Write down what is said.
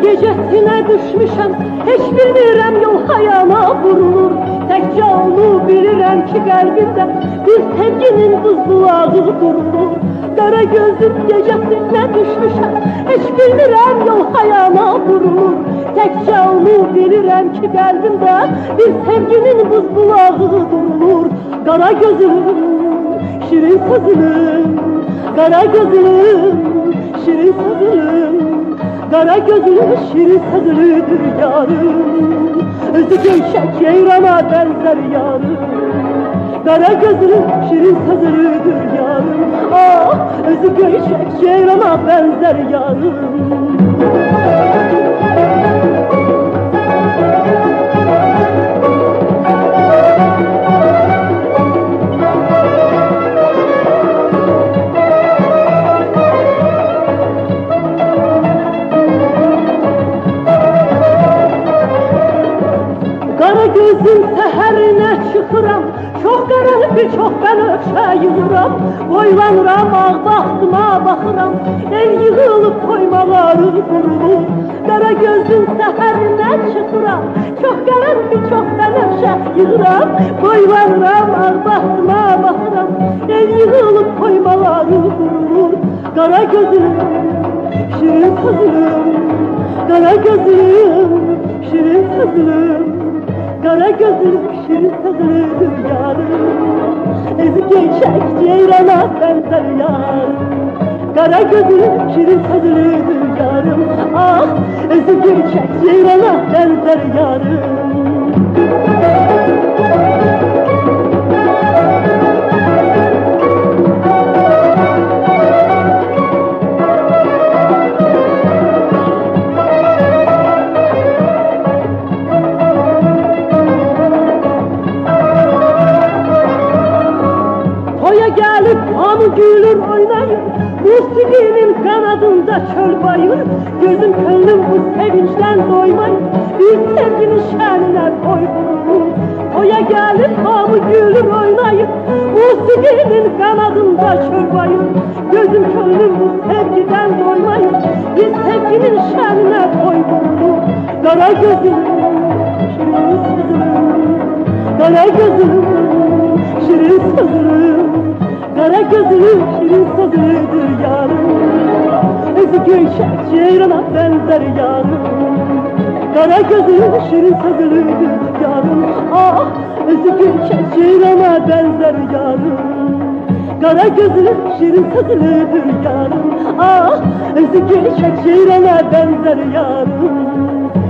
Gecesine düşmüşəm, heç bilmirəm yol hayana vurulur. Təkcə onu bilirəm ki qəlbimdə bir sevginin buzbulağı durulur. Qara gözüm gecəsinə düşmüşəm, heç bilmirəm yol hayana vurulur. Təkcə onu bilirəm ki qəlbimdə bir sevginin buzbulağı durulur. Qara gözüm, şirin sözüm, qara gözüm, şirin sözüm. Qara gözüm şirin sözlüdür yarım, özü göyşək yeyrana bənzər yarım. Qara gözüm şirin sözlüdür yarım, ah, özü göyşək yeyrana bənzər yarım. Qara gözüm səhərinə çıxıram, çox qərəbi, çox bənövşə yığıram. Boylanıram, ağ baxtıma baxıram, el yığılıb koymaları qurulur. Qara gözüm səhərinə çıxıram, çox qərəbi, çox bənövşə yığıram. Boylanıram, ağ baxtıma baxıram, el yığılıb koymaları qurulur. Qara gözüm, şirin sözüm, qara gözüm, şirin sözüm. Qara gözüm şirin sözlüdür yarım, özü göyşək ceyrana bənzər yarım. Qara gözüm şirin sözlüdür yarım, ah, özü göyşək ceyrana bənzər yarım. Gelip hamı gülür oynayır, musiqinin kanadında çöl bayır. Gözüm könlüm bu sevinçten doymayır, bir sevginin şənine koy vurur. Oya gelip hamı gülür oynayır, musiqinin kanadında çöl bayır. Gözüm könlüm bu sevgiden doymayır, bir sevginin şənine koy vurur. Qara gözüm, şirin sözüm, qara gözüm, şirin sözüm. Qara gözüm şirin sözlüdür yarım, özü göyşək ceyrana bənzər yarım. Qara gözüm şirin sözlüdür yarım, ah, özü göyşək ceyrana bənzər yarım. Qara gözüm şirin sözlüdür yarım, ah, özü göyşək ceyrana bənzər yarım.